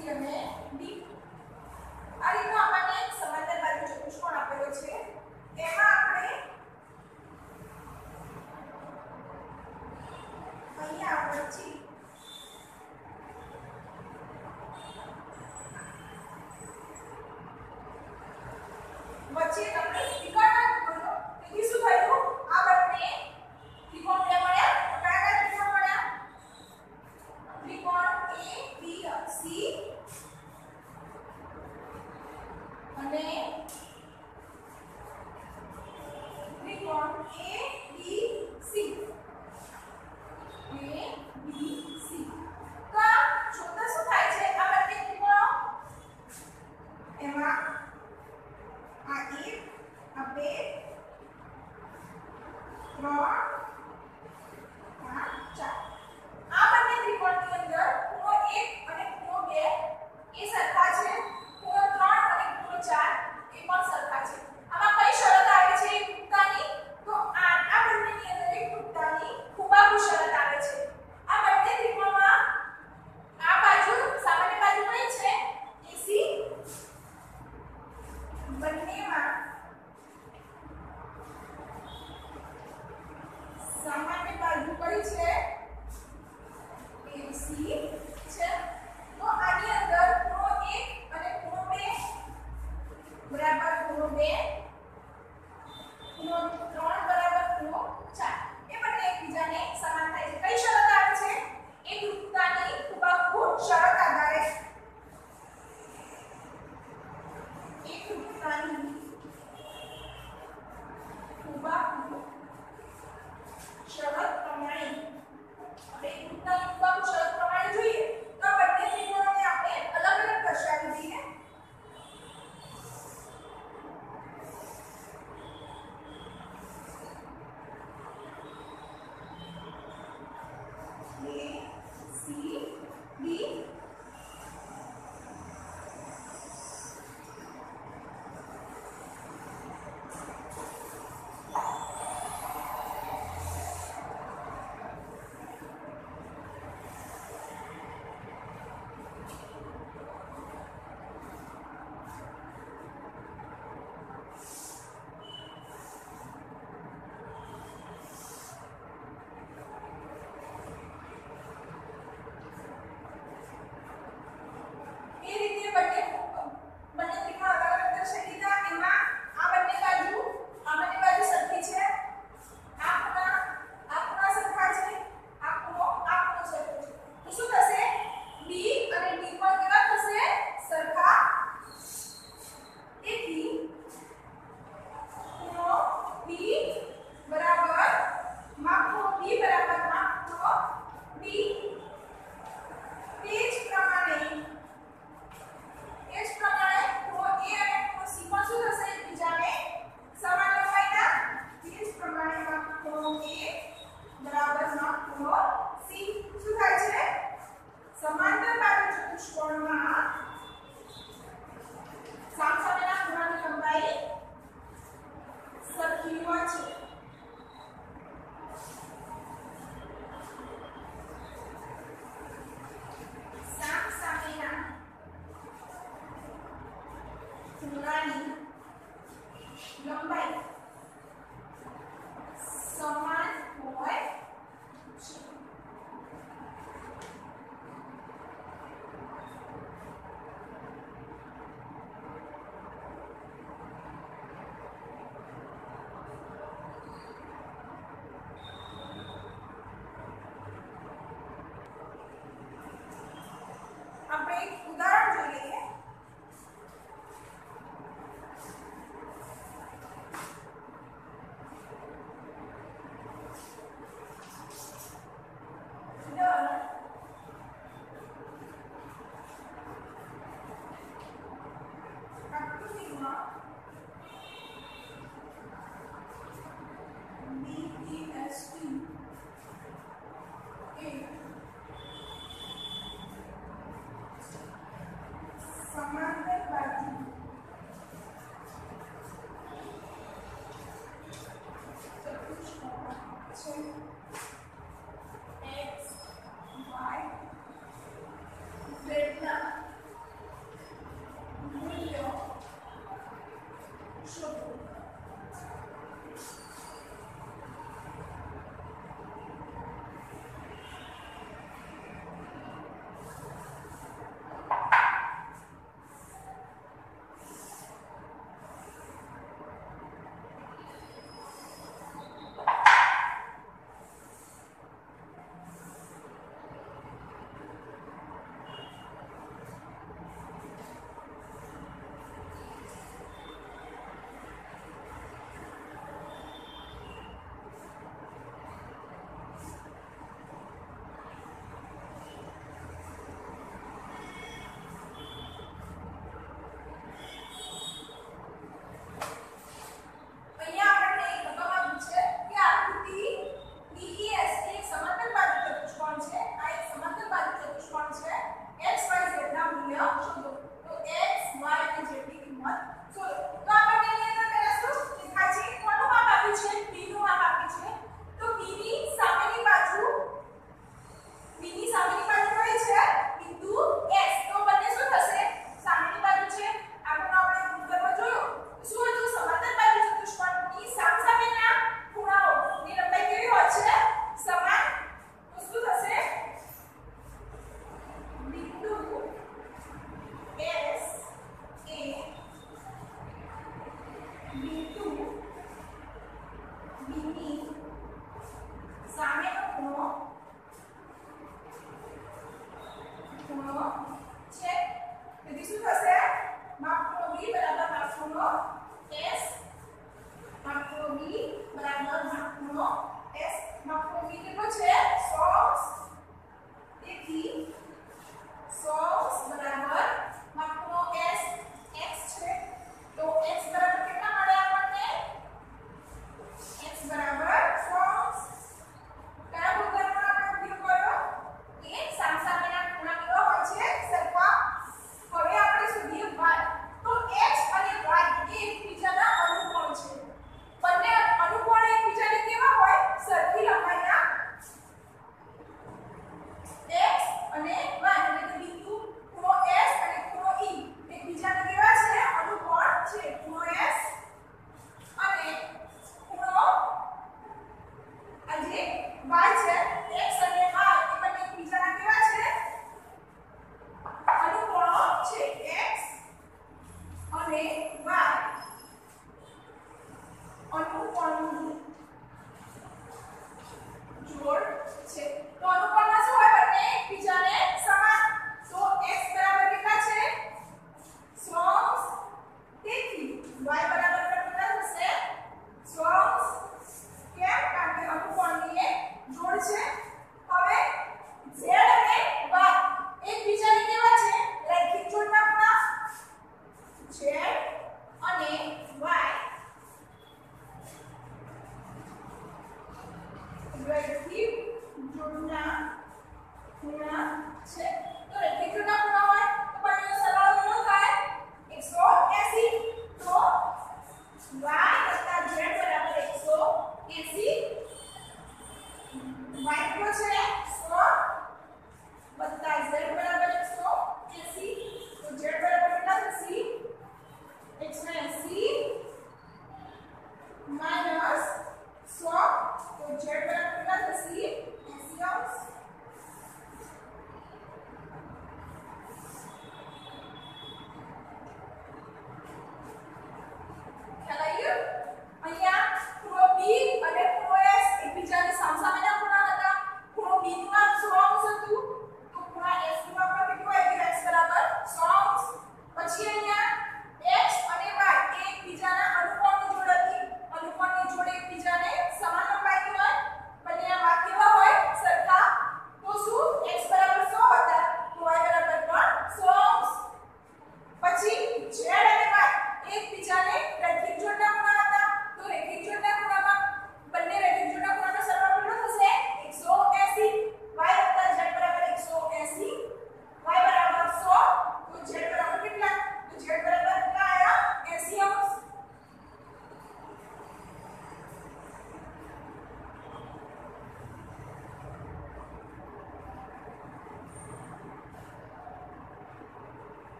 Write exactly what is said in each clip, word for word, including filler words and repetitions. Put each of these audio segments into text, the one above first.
C અને D. આ રીતનો આપણને એક સમાંતર બાજુ ચતુષ્કોણ આપેલો છે. એમાં આપણે અહીંયા વચ્ચે વચ્ચે આપણે ત્રિકોણ મૂક્યો. તેથી શું થયું? આ બંને ત્રિકોણ બે મળ્યા. કયા કયા ત્રિકોણ મળ્યા? ત્રિકોણ A B C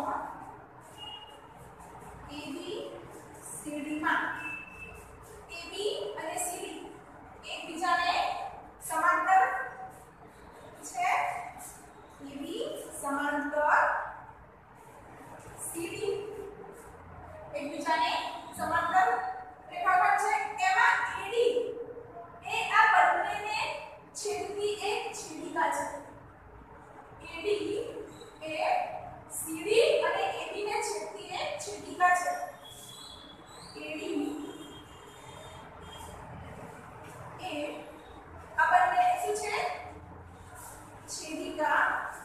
એબી સીડીમાં એબી અને સીડી એકબીજાને સમાંતર છે. એબી સમાંતર સીડી એકબીજાને સમાંતર રેખાખંડ છે. એમાં એડી એ આ બંનેને છેદતી એક છેદિકા છે. એડી એ સીડી અને એબી ને છેદતી એક છેદિકા છે. એડી એ આ બંને શું છે? છેદિકા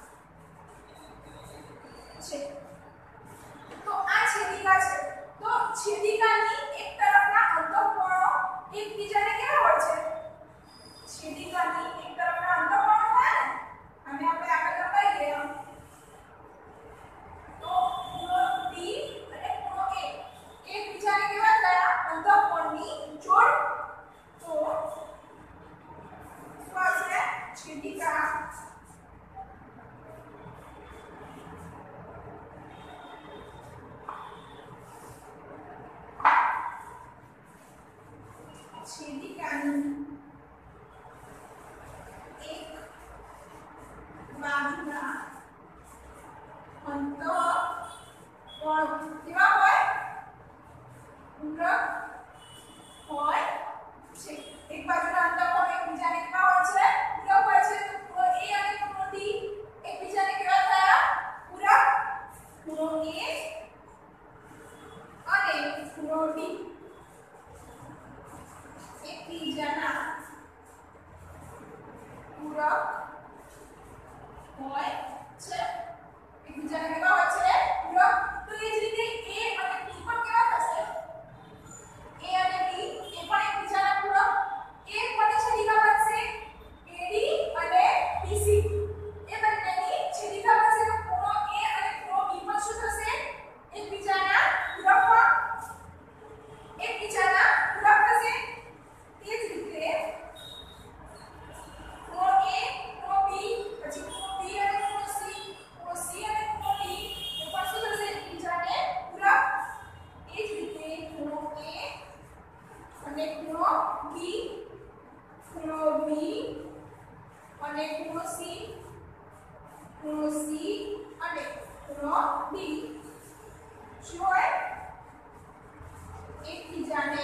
છે. તો આ છેદિકા છે. તો છેદિકાની એક તરફના અંતઃકોણો એકબીજાને કેવા હોય છે? છેદિકાની એક તરફના અંતઃકોણો થાય ને, અને આપણે આગળ લંબાઈએ તો ખૂણો ડી અને ખૂણો એ એકબીજાને કેવા થયા? અંતઃકોણની જોડ. તો શું આવશે? છેદિકા. છેદિકાની એક બાજુના અંતઃકોણ કેવા હોય? પૂરક હોય છે. એક બાજુના અંતઃકોણ એકબીજાને કેવા હોય છે? પૂરક હોય છે. તો ખૂણો એ અને ખૂણો ડી એકબીજાને કેવા થયા? પૂરક. ખૂણો એ અને ખૂણો ડી એકબીજાના પૂરક હોય છે. એકબીજાને કેવા હોય છે? પૂરક. તો એ જ રીતે એ અને બી પણ કેવા થશે? એ અને બી એ પણ એકબીજાના પૂરક. એક કોની છેદિકા બનશે? એડી અને બીસી એ બંનેની છેદિકા બનશે. તો ખૂણો એ અને ખૂણો બી પણ શું થશે? એકબીજાના પૂરક પણ એકબીજાના પૂરક થશે. તે જ રીતે ખૂણો એ ખૂણો બી પછી ખૂણો બી અને ખૂણો સી ખૂણો સી અને ખૂણો ડી એ પણ શું થશે? એકબીજાને પૂરક. એ જ રીતે ખૂણો એ અને ખૂણો બી ખૂણો બી અને ખૂણો સી ખૂણો સી અને ખૂણો ડી શું હોય? એકબીજાને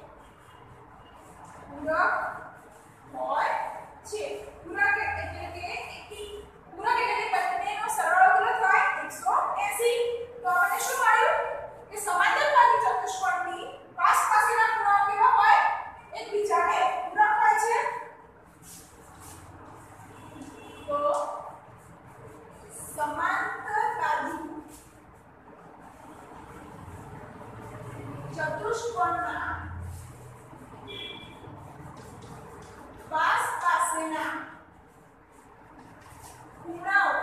પૂરક હોય છે. પૂરક એટલે કે એકી પૂરક એટલે કે બંનેનો સરવાળો કેટલો થાય? એકસો એંસી. તો આપણને શું મળ્યું? કે સમાંતરબાજુ ચતુષ્કોણની પાસ પાસેના ખૂણાઓ કેવા હોય? એકબીજાને પૂરક હોય છે. તો સમાંતરબાજુ ચતુષ્કોણના પાસ પાસેના ખૂણાઓ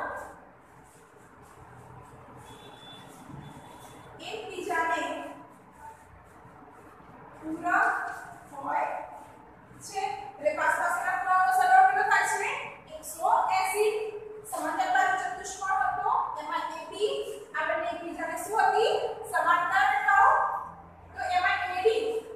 એકબીજાને પૂરક હોય છે. એટલે પાસ પાસેના ખૂણાઓનો સરવાળો કેટલો થાય છે? એકસો એંસી. સમાંતરબાજુ ચતુષ્કોણ હતો એમાં એબી આ બંને એકબીજાને શું હતી? સમાંતર રેખાઓ. તો એમાં એડી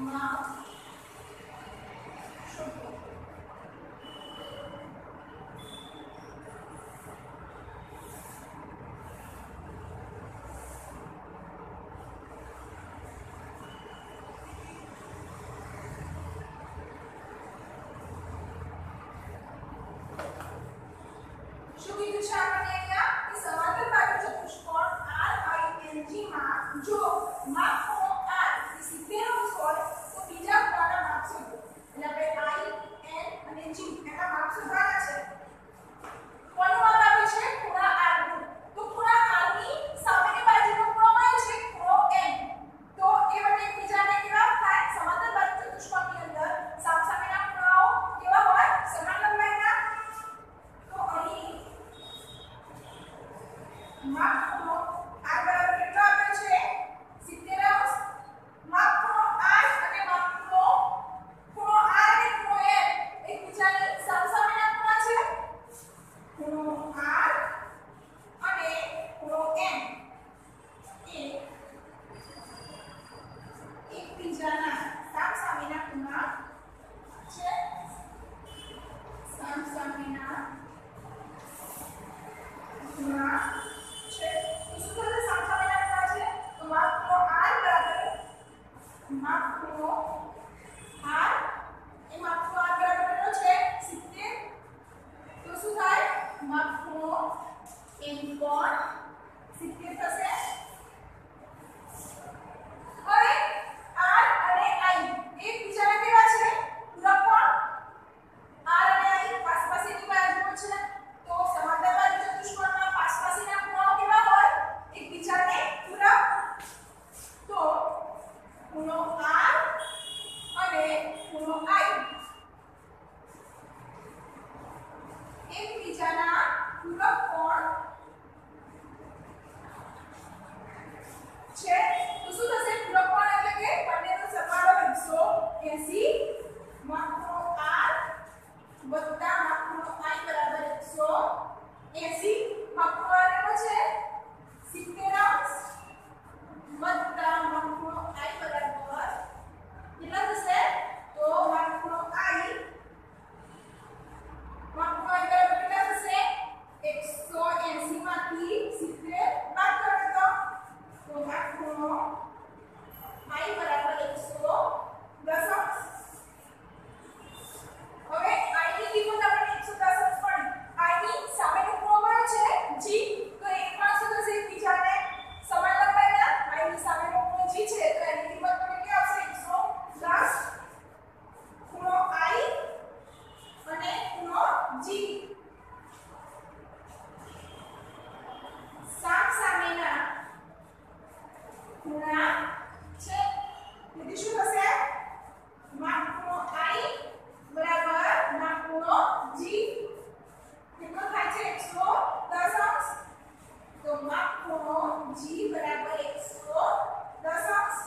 માપ શોધો. શું કીધું છે આપણે અહીંયા કે સમાંતર બાજુ ચતુષ્કોણ R I N G માં જો માપ ખૂણો R એ સિત્તેર અંશ હોય તો બીજા ખૂણાના માપ શોધો. એટલે આપણે I N અને G એના માપ શોધવાના છે. કોનું માપ આપ્યું છે? ખૂણા R નું. તો ખૂણા R ની સામેની બાજુનો ખૂણો કયો છે? ખૂણો N. તો એ બંને એકબીજાને કેવા થાય? સમાંતર બાજુ ચતુષ્કોણની અંદર સામસામેના ખૂણાઓ કેવા હોય? સમાન લંબાઈના. તો અહીં માપ ખૂણો R બરાબર કેટલો આપ્યો છે? સિત્તેર અંશ. માપ ખૂણો R અને માપ ખૂણો ખૂણો R અને ખૂણો N એકબીજાની સામસામેના ખૂણા છે. ખૂણો R અને ખૂણો N એ એકબીજાના સામસામેના ખૂણા છે. સામસામેના ખૂણા છે. તો શું થશે? સામસામેના ખૂણા છે તો માપ ખૂણો R બરાબર માપ ખૂણો R એ માપ ખૂણો R બરાબર કેટલો છે? સિત્તેર. તો શું થાય? માપ ખૂણો N પણ સિત્તેર થશે. હવે R અને I એકબીજાના કેવા છે? પૂરક કોણ. R અને I પાસપાસીની બાજુઓ છે. તો સમાંતર બાજુ ચતુષ્કોણમાં પાસપાસીના ખૂણાઓ કેવા હોય? એકબીજાને પૂરક. તો ખૂણો R અને ખૂણો I એકબીજાના પૂરક કોણ છે. તો શું થશે? પૂરક કોણ એટલે કે બંનેનો સરવાળો એકસો એંસી. માપ ખૂણો R વત્તા માપ ખૂણો I બરાબર એકસો એંસી. માપ ખૂણો R કેટલો છે? સિત્તેર અંશ વત્તા માપ ખૂણો I બરાબર કેટલા થશે? તો માપ ખૂણો I માપ ખૂણો I બરાબર કેટલા થશે? એકસો એંસી માંથી સિત્તેર બાદ કરો તો તો માપ ખૂણો I બરાબર એકસો દસ અંશ. હવે I ની કિંમત આપણને એકસો દસ અંશ મળી. I ની સામેનો ખૂણો કયો છે? G. તો એક માં શું થશે? એકબીજાને સમાન લંબાઈના. I ની સામેનો ખૂણો G છે તો એની કિંમત તમને કેટલી આવશે? એકસો દસ. ખૂણો I અને ખૂણો G સામસામેના ખૂણા છે. તેથી શું થશે? માપ ખૂણો I બરાબર માપ ખૂણો G કેટલો થાય છે? એકસો દસ અંશ. તો માપ ખૂણો G બરાબર એકસો દસ અંશ.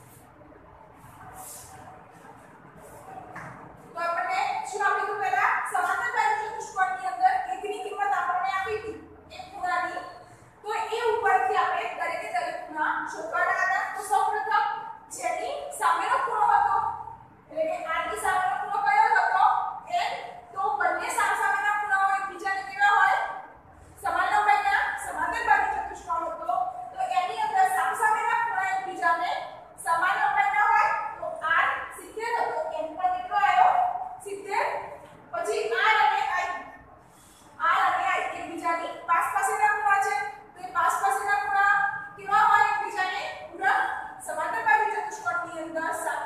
તો આપણને શું આપ્યું હતું? પહેલા સમાંતર બાજુ ચતુષ્કોણની અંદર એકની કિંમત આપણને આપી હતી એક ખૂણાની. તો એ ઉપરથી આપણે દરેકે દરેક ખૂણા શોધવાના હતા. તો સૌપ્રથમ જેની સામેનો ખૂણો હતો એટલે કે R ની સામેનો ખૂણો કયો હતો? N. તો બંને સામસામેના ખૂણાઓ એકબીજાને કેવા હોય? સમાન લંબાઈના. સમાંતર બાજુ ચતુષ્કોણ હતો તો એની અંદર સામસામેના ખૂણા એકબીજાને સમાન લંબાઈના હોય. તો R સિત્તેર હતો. N પણ કેટલો આવ્યો? સિત્તેર. પછી R અને I R અને I એકબીજાની પાસપાસીના ખૂણા છે. તો એ પાસપાસીના ખૂણા કેવા હોય? એકબીજાને પૂરક. સમાંતર બાજુ ચતુષ્કોણની અંદર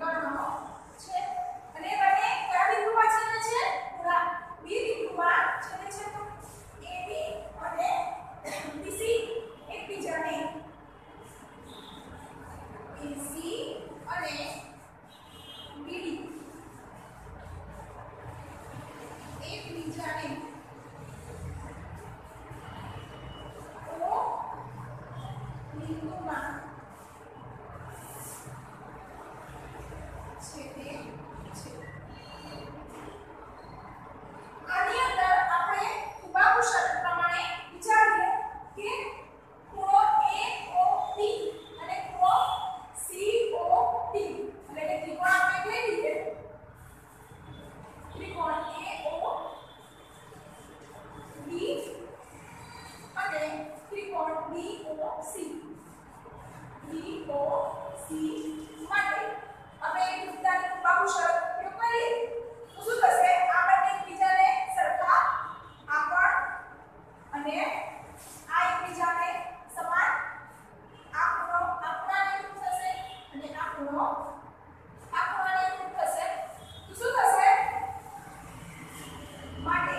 ગણ છે અને બંને કયા બિંદુમાં છેદે છે પૂરા બી બિંદુમાં છેદે છે તો એબી અને બીસી એકબીજાને એસી અને બીડી એકબીજાને ઓ બિંદુમાં છેદે છે. આની અંદર આપણે બાહુ શરત પ્રમાણે વિચારીએ કે ખૂણો એ ઓ ડી અને ખૂણો સી ઓ ડી એટલે કે ત્રિકોણ આપણે કઈ રીતે ત્રિકોણ એ ઓ ડી અને ત્રિકોણ D O C D O C માટે આપણે એક વૃત્તાની બાહુ શરત ઉપયોગ કરીએ તો શું થશે આ બંને એકબીજાને સરખા આકણ અને આ એકબીજાને સમાન આ ખૂણો આ ખૂણાને રૂપ થશે અને આ ખૂણો આ ખૂણાને રૂપ થશે તો શું થશે માટે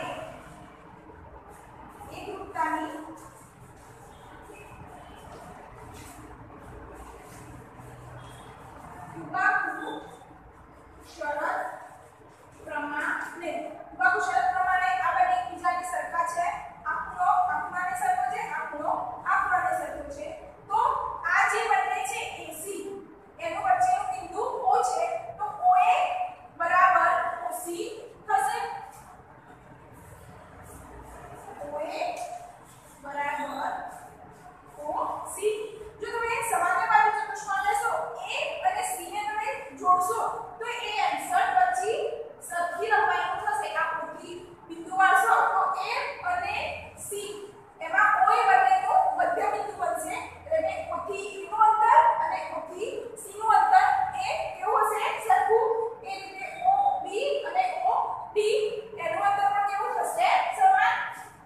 એક વૃત્તાની બાહુ શરત પ્રમાણે બાહુ શરત પ્રમાણે આ બંને એકબીજાને સરખા છે આ ખૂણો આ ખૂણાને સરખો છે આ ખૂણો આ ખૂણાને સરખો છે તો આ જે બંને છે એસી એનો વચ્ચેનો બિંદુ O છે તો OA બરાબર OC થશે OA બરાબર OC જો તમે સમાંતર બાજુ ચતુષ્કોણ લેશો A અને C ને તમે જોડશો તો એ આન્સર પછી સરખી લંબાઈનું થશે આ પૂરી બિંદુ વાળશો તો A અને C એમાં O એ બંનેનું મધ્ય બિંદુ બનશે એટલે O થી E નું અંતર અને O થી C નું અંતર એ કેવું હશે સરખું એ રીતે O B અને O D એનું અંતર પણ કેવું થશે સમાન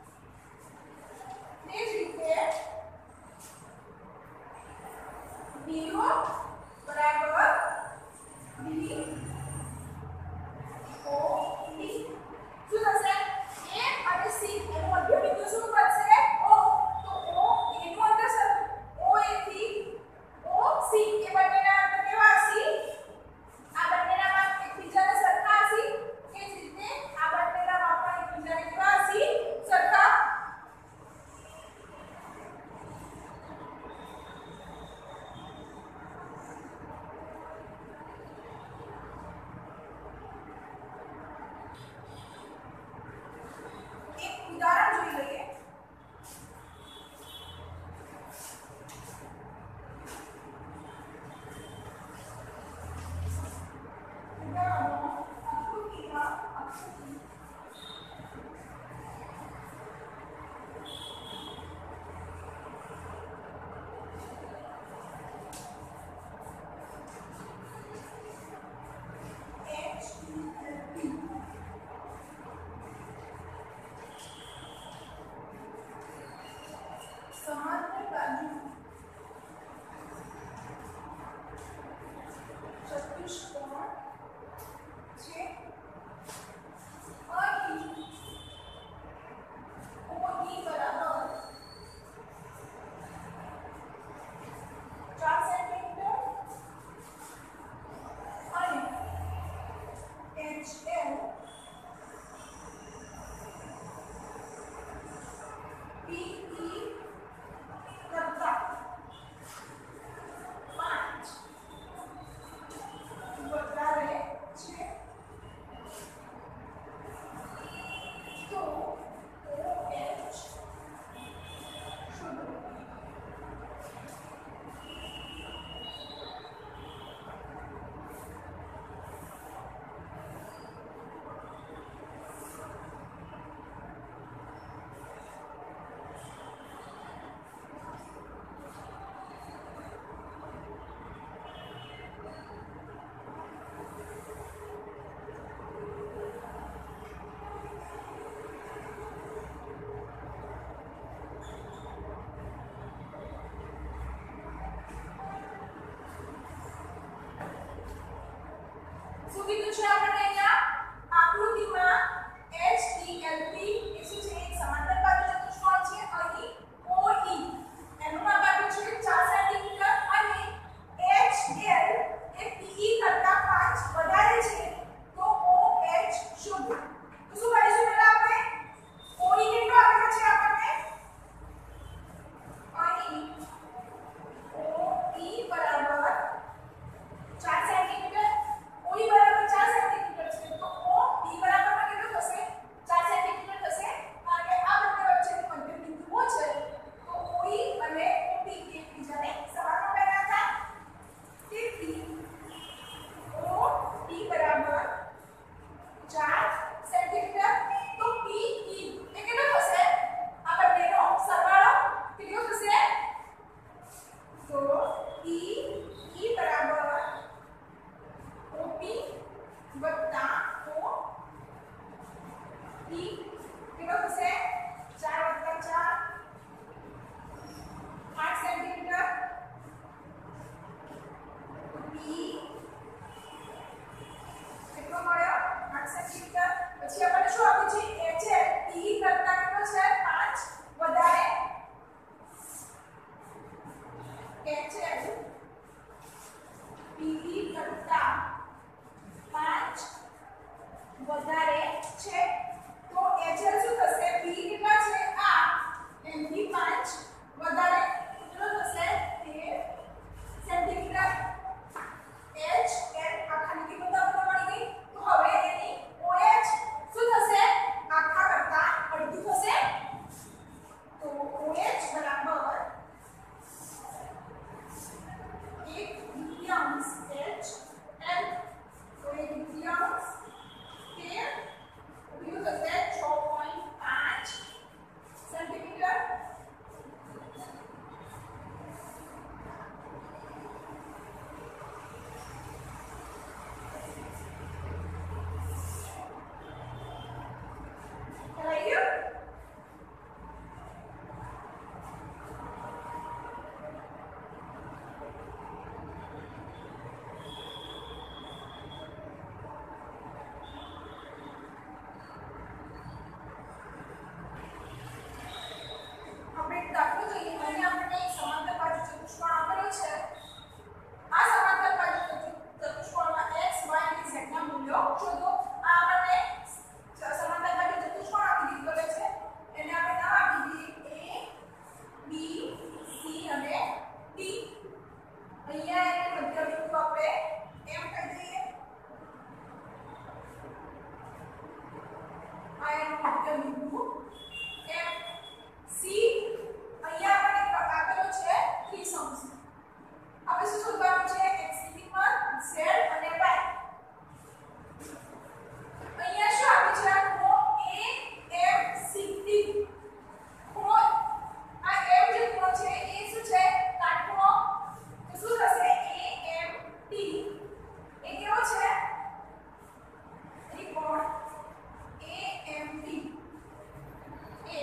તે જ રીતે B O બરાબર B કીધું છે આપણે અહીંયા આકૃતિમાં H T L P એ શું છે એક સમાંતર બાજુ ચતુષ્કોણ છે અહીં O E એનું માપ આપ્યું છે ચાર સેન્ટીમીટર અને H L એ P E કરતા પાંચ વધારે છે તો O H શોધો તો શું કરીશું પહેલા આપણે O E કેટલો આપ્યો છે આપણને અહીં O E બરાબર ચાર સેન્ટીમીટર O E બરાબર ચાર સેન્ટીમીટર છે તો O P બરાબર કેટલું થશે ચાર સેન્ટીમીટર થશે અને આ બંને વચ્ચેનું મધ્ય બિંદુઓ છે તો O E અને O P એકબીજાને સમાન બનાવતા હતા તેથી O P બરાબર ચાર સેન્ટીમીટર તો P E એ કેટલો થશે આ બંનેનો સરવાળો કેટલો થશે તો E E બરાબર O P વત્તા O P કેટલો થશે ચાર વત્તા ચાર આઠ સેન્ટીમીટર P કેટલો મળ્યો આઠ સેન્ટીમીટર પછી આપણે શું આપ્યું છે H L P કરતા કેટલો છે પાંચ વધારે H L P કરતા પાંચ વધારે છે તો H L શું થશે P કેટલા છે આ એમથી પાંચ વધારે કેટલો થશે તેર સેન્ટીમીટર H L આખાની કિંમત આપણને મળી ગઈ તો હવે એની OH શું થશે આખા કરતા અડધું થશે તો OH બરાબર એક દ્વિતીયાંશ H L તો એક દ્વિતીયાંશ તેર કેટલું થશે છ પોઈન્ટ પાંચ સેન્ટીમીટર થઈ ગયું આપણે એક દાખલો જોઈએ અહીં આપણને એક સમાંતર બાજુ ચતુષ્કોણ આપેલો છે આ સમાંતર બાજુ ચતુષ્કોણમાં x y અને z ના મૂલ્યો શોધો આ આપણને સમાંતર બાજુ ચતુષ્કોણ આપી દીધો છે એને આપણે નામ આપી દઈએ A B C અને D અહીંયા એને મધ્ય બિંદુ આપણે એમ કહી દઈએ આ એનું મધ્ય બિંદુ એમ C અહીંયા આપણે આપેલો છે ત્રિસંશ આપણે શું શોધવાનું છે x ની કિંમત z અને y અહીંયા શું આપ્યું છે ખૂણો A M C D ખૂણો આ M જે ખૂણો છે એ શું છે કાટખૂણો તો શું થશે A M D એ કેવો છે ત્રિકોણ A M D એ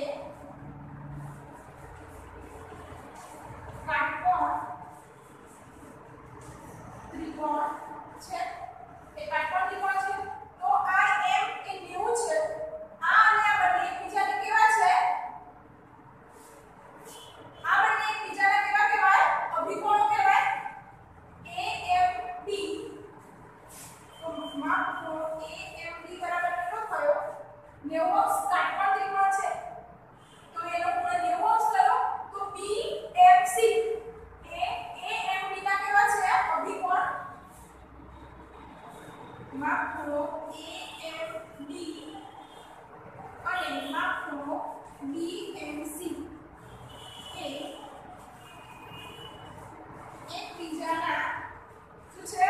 કાટકોણ ત્રિકોણ છે એ કાટકોણ ત્રિકોણ છે તો આ M એ નેવું છે આ અને આ બંને એકબીજાને કેવા છે આ બંને એકબીજાને કેવા કહેવાય અભિકોણો કહેવાય A M D તો માપ ખૂણો A M D બરાબર કેટલો થયો નેવું અંશ કાટકોણ ત્રિકોણ છે તો એનો ખૂણો નેવું અંશ થયો તો B M C A A M D ના કેવા છે અભિકોણ માપ ખૂણો A M D અને માપ ખૂણો B M C એ એકબીજાના શું છે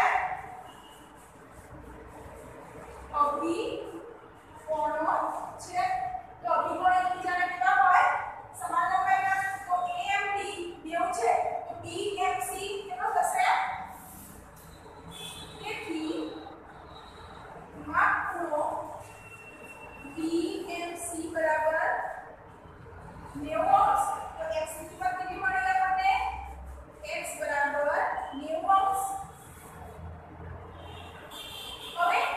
અભિકોણો છે તો અભિકોણ એકબીજાના કેવા હોય સમાન લંબાઈના તો A M D નેવું છે તો B M C કેટલો થશે તેથી માપ ખૂણો B M C બરાબર નેવું અંશ તો x ની કિંમત કેટલી મળી આપણને x બરાબર નેવું અંશ હવે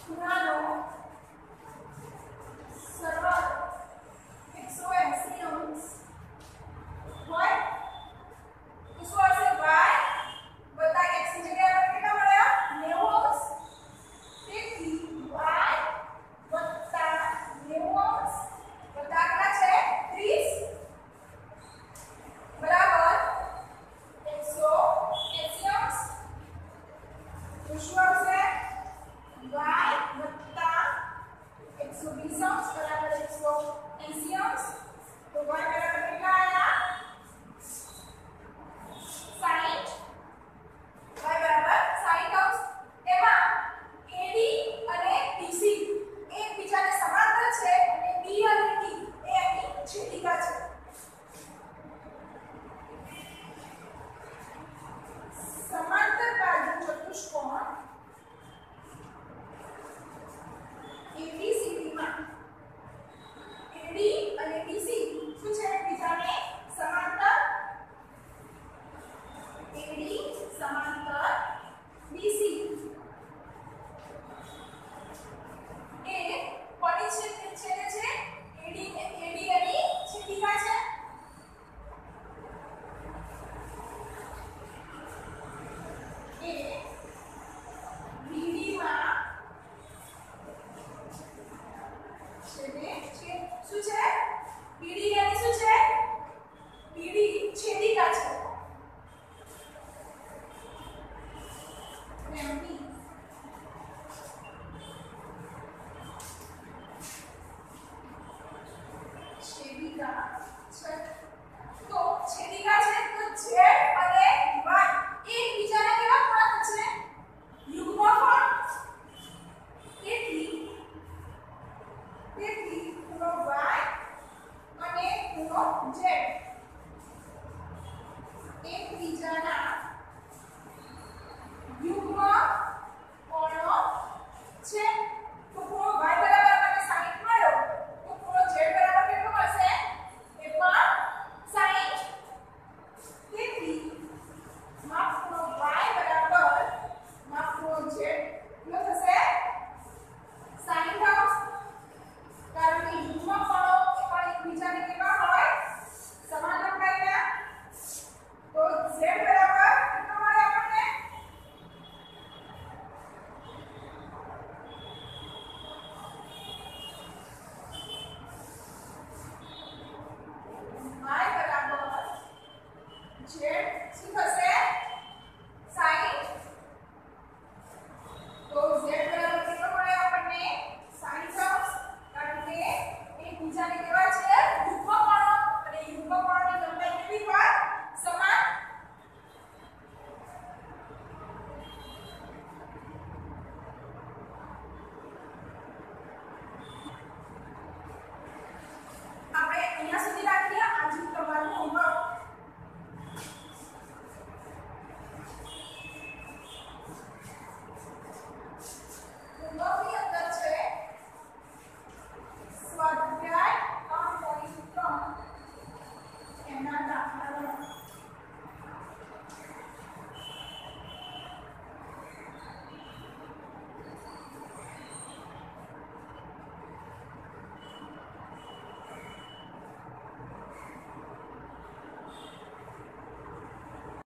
ખૂણા